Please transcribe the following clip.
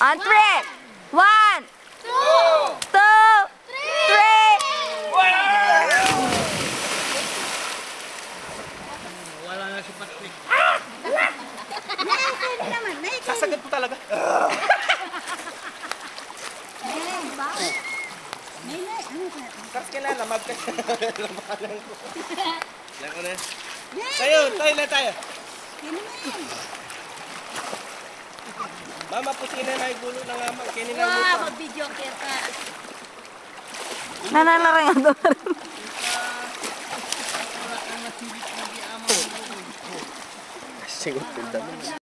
On 3. 1, 2, 3. Wala na si Patrick. Sasagad po talaga. Tapos kailangan lamag ka. Lamalan ko. Yan ko na. Tayo na tayo. Mama, puti na na yung gulo ng amang. Kaya nila mo pa. Mag-video kita. Nananarang ang doon. Sigot pinta mo.